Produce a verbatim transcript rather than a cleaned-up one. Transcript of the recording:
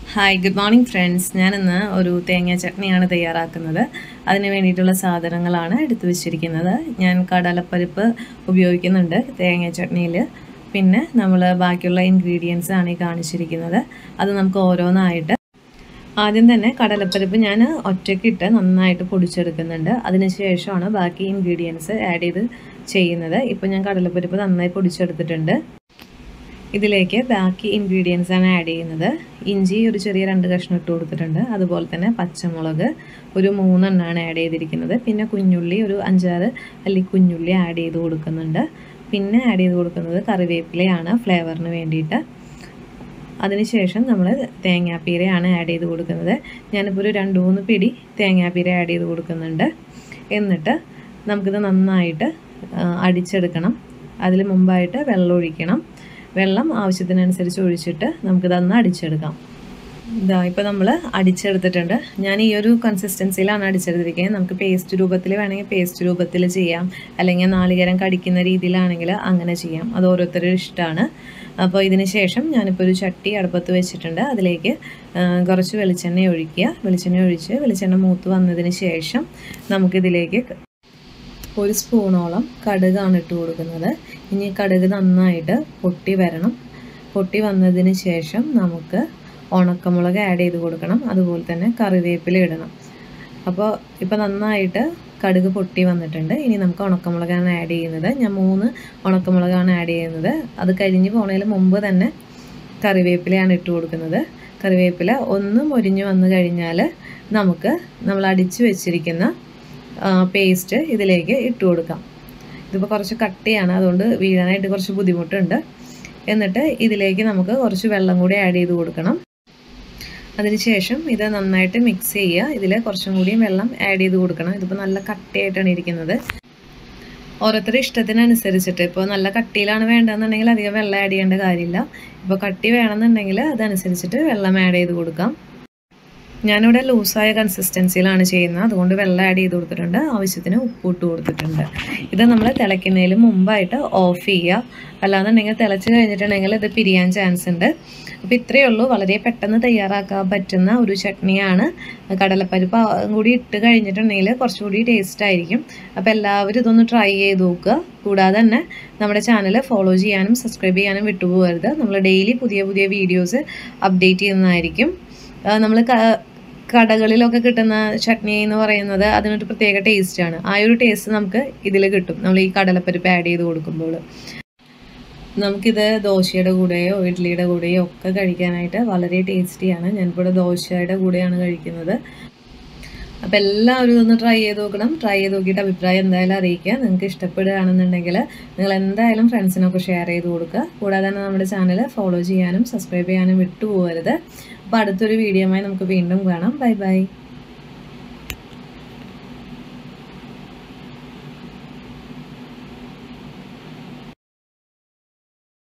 Hi good morning friends. ഞാനിന്ന് ഒരു തേങ്ങ ചട്നിയാണ് തയ്യാറാക്കുന്നത്. അതിന് വേണ്ടിയിട്ടുള്ള സാധനങ്ങളാണ് എടുത്തു വച്ചിരിക്കുന്നത്. ഞാൻ കടലപ്പരിപ്പ് ഉപയോഗിക്കുന്നുണ്ട് തേങ്ങ ചട്നിയിൽ. പിന്നെ നമ്മൾ ബാക്കിയുള്ള ഇൻഗ്രീഡിയൻസ് ആണ് ഈ കാണിച്ചിരിക്കുന്നത്. അത് നമുക്ക് ഓരോന്നായിട്ട് ആദ്യം തന്നെ കടലപ്പരിപ്പ് ഞാൻ ഒറ്റയ്ക്കിട്ട് നന്നായിട്ട് പൊടിച്ചെടുക്കുന്നുണ്ട്. അതിനുശേഷമാണ് ബാക്കി ഇൻഗ്രീഡിയൻസ് ആഡ് ചെയ്ത് ചെയ്യുന്നത്. ഇപ്പോൾ ഞാൻ കടലപ്പരിപ്പ് നന്നായി പൊടിച്ചെടുത്തിട്ടുണ്ട്. ഇതിലേക്ക് ബാക്കി ഇൻഗ്രീഡിയൻസ് ആണ് ആഡ് ചെയ്യുന്നത്. ഇഞ്ചി ഒരു ചെറിയ രണ്ട് കഷ്ണം ഇട്ട് കൊടുത്തിട്ടുണ്ട്. അതുപോലെ തന്നെ പച്ചമുളക് ഒരു മൂന്നെണ്ണമാണ് ആഡ് ചെയ്തിരിക്കുന്നത്. പിന്നെ കുഞ്ഞുള്ളി ഒരു അഞ്ചാറ് അല്ലി കുഞ്ഞുള്ളി ആഡ് ചെയ്ത് കൊടുക്കുന്നുണ്ട്. പിന്നെ ആഡ് ചെയ്ത് കൊടുക്കുന്നത് കറിവേപ്പിലയാണ് ഫ്ലേവറിന് വേണ്ടിയിട്ട്. അതിനുശേഷം നമ്മൾ തേങ്ങാപ്പീരയാണ് ആഡ് ചെയ്ത് കൊടുക്കുന്നത്. ഞാനിപ്പോൾ ഒരു രണ്ട് മൂന്ന് പിടി തേങ്ങാപ്പീര ആഡ് ചെയ്ത് കൊടുക്കുന്നുണ്ട്. എന്നിട്ട് നമുക്കിത് നന്നായിട്ട് അടിച്ചെടുക്കണം. അതിൽ മുമ്പായിട്ട് വെള്ളം ഒഴിക്കണം. വെള്ളം ആവശ്യത്തിനനുസരിച്ച് ഒഴിച്ചിട്ട് നമുക്കിതൊന്ന് അടിച്ചെടുക്കാം. ഇതാ ഇപ്പോൾ നമ്മൾ അടിച്ചെടുത്തിട്ടുണ്ട്. ഞാൻ ഈ ഒരു കൺസിസ്റ്റൻസിയിലാണ് അടിച്ചെടുത്തിരിക്കുന്നത്. നമുക്ക് പേസ്റ്റ് രൂപത്തിൽ വേണമെങ്കിൽ പേസ്റ്റ് രൂപത്തിൽ ചെയ്യാം, അല്ലെങ്കിൽ നാളികേരം കടിക്കുന്ന രീതിയിലാണെങ്കിൽ അങ്ങനെ ചെയ്യാം. അത് ഓരോരുത്തരുടെ ഇഷ്ടമാണ്. അപ്പോൾ ഇതിന് ശേഷം ഞാനിപ്പോൾ ഒരു ചട്ടി അടുപ്പത്ത് വെച്ചിട്ടുണ്ട്. അതിലേക്ക് കുറച്ച് വെളിച്ചെണ്ണ ഒഴിക്കുക. വെളിച്ചെണ്ണ ഒഴിച്ച് വെളിച്ചെണ്ണ മൂത്ത് വന്നതിന് ശേഷം നമുക്കിതിലേക്ക് ഒരു സ്പൂണോളം കടുകാണ് ഇട്ട് കൊടുക്കുന്നത്. ഇനി കടുക് നന്നായിട്ട് പൊട്ടി വരണം. പൊട്ടി വന്നതിന് ശേഷം നമുക്ക് ഉണക്കമുളക് ആഡ് ചെയ്ത് കൊടുക്കണം. അതുപോലെ തന്നെ കറിവേപ്പില ഇടണം. അപ്പോൾ ഇപ്പോൾ നന്നായിട്ട് കടുക് പൊട്ടി വന്നിട്ടുണ്ട്. ഇനി നമുക്ക് ഉണക്കമുളകാണ് ആഡ് ചെയ്യുന്നത്. ഞാൻ മൂന്ന് ഉണക്കമുളകാണ് ആഡ് ചെയ്യുന്നത്. അത് കരിഞ്ഞ് പോണതിന് മുമ്പ് തന്നെ കറിവേപ്പിലയാണ് ഇട്ട് കൊടുക്കുന്നത്. കറിവേപ്പില ഒന്ന് മൊരിഞ്ഞ് വന്നു കഴിഞ്ഞാൽ നമുക്ക് നമ്മൾ അടിച്ച് വെച്ചിരിക്കുന്ന പേസ്റ്റ് ഇതിലേക്ക് ഇട്ട് കൊടുക്കാം. ഇതിപ്പോൾ കുറച്ച് കട്ടിയാണ്, അതുകൊണ്ട് വീഴാനായിട്ട് കുറച്ച് ബുദ്ധിമുട്ടുണ്ട്. എന്നിട്ട് ഇതിലേക്ക് നമുക്ക് കുറച്ച് വെള്ളം കൂടി ആഡ് ചെയ്ത് കൊടുക്കണം. അതിനുശേഷം ഇത് നന്നായിട്ട് മിക്സ് ചെയ്യുക. ഇതിൽ കുറച്ചും കൂടിയും വെള്ളം ആഡ് ചെയ്ത് കൊടുക്കണം. ഇതിപ്പോൾ നല്ല കട്ടിയായിട്ടാണ് ഇരിക്കുന്നത്. ഓരോരുത്തരുടെ ഇഷ്ടത്തിനനുസരിച്ചിട്ട് ഇപ്പോൾ നല്ല കട്ടിയിലാണ് വേണ്ടതെന്നുണ്ടെങ്കിൽ അധികം വെള്ളം ആഡ് ചെയ്യേണ്ട കാര്യമില്ല. ഇപ്പോൾ കട്ടി വേണമെന്നുണ്ടെങ്കിൽ അതനുസരിച്ചിട്ട് വെള്ളം ആഡ് ചെയ്ത് കൊടുക്കാം. ഞാനിവിടെ ലൂസായ കൺസിസ്റ്റൻസിയിലാണ് ചെയ്യുന്നത്, അതുകൊണ്ട് വെള്ളം ആഡ് ചെയ്ത് കൊടുത്തിട്ടുണ്ട്. ആവശ്യത്തിന് ഉപ്പ് ഇട്ട് കൊടുത്തിട്ടുണ്ട്. ഇത് നമ്മൾ തിളയ്ക്കുന്നതിന് മുമ്പായിട്ട് ഓഫ് ചെയ്യുക. അല്ലാന്നുണ്ടെങ്കിൽ തിളച്ച് കഴിഞ്ഞിട്ടുണ്ടെങ്കിൽ ഇത് പിരിയാൻ ചാൻസ് ഉണ്ട്. അപ്പോൾ ഇത്രയേ ഉള്ളൂ. വളരെ പെട്ടെന്ന് തയ്യാറാക്കാൻ പറ്റുന്ന ഒരു ചട്നിയാണ്. കടലപ്പരിപ്പ് കൂടി ഇട്ട് കഴിഞ്ഞിട്ടുണ്ടെങ്കിൽ കുറച്ചുകൂടി ടേസ്റ്റ് ആയിരിക്കും. അപ്പോൾ എല്ലാവരും ഇതൊന്ന് ട്രൈ ചെയ്ത് നോക്കുക. കൂടാതെ തന്നെ നമ്മുടെ ചാനൽ ഫോളോ ചെയ്യാനും സബ്സ്ക്രൈബ് ചെയ്യാനും വിട്ടുപോകരുത്. നമ്മൾ ഡെയിലി പുതിയ പുതിയ വീഡിയോസ് അപ്ഡേറ്റ് ചെയ്യുന്നതായിരിക്കും. നമ്മൾ കടകളിലൊക്കെ കിട്ടുന്ന ചട്നി എന്ന് പറയുന്നത് അതിനൊരു പ്രത്യേക ടേസ്റ്റാണ്. ആ ഒരു ടേസ്റ്റ് നമുക്ക് ഇതിൽ കിട്ടും നമ്മൾ ഈ കടലപ്പരിപ്പ് ആഡ് ചെയ്ത് കൊടുക്കുമ്പോൾ. നമുക്കിത് ദോശയുടെ കൂടെയോ ഇഡ്ഡലിയുടെ കൂടെയോ ഒക്കെ കഴിക്കാനായിട്ട് വളരെ ടേസ്റ്റിയാണ്. ഞാനിപ്പോൾ ദോശയുടെ കൂടെയാണ് കഴിക്കുന്നത്. അപ്പോൾ എല്ലാവരും ഇതൊന്ന് ട്രൈ ചെയ്ത് നോക്കണം. ട്രൈ ചെയ്ത് നോക്കിയിട്ട് അഭിപ്രായം എന്തായാലും അറിയിക്കുക. നിങ്ങൾക്ക് ഇഷ്ടപ്പെടുകയാണെന്നുണ്ടെങ്കിൽ നിങ്ങൾ എന്തായാലും ഫ്രണ്ട്സിനൊക്കെ ഷെയർ ചെയ്ത് കൊടുക്കുക. കൂടാതെ തന്നെ നമ്മുടെ ചാനൽ ഫോളോ ചെയ്യാനും സബ്സ്ക്രൈബ് ചെയ്യാനും വിട്ടുപോകരുത്. അപ്പോൾ അടുത്തൊരു വീഡിയോയുമായി നമുക്ക് വീണ്ടും കാണാം. Bye by.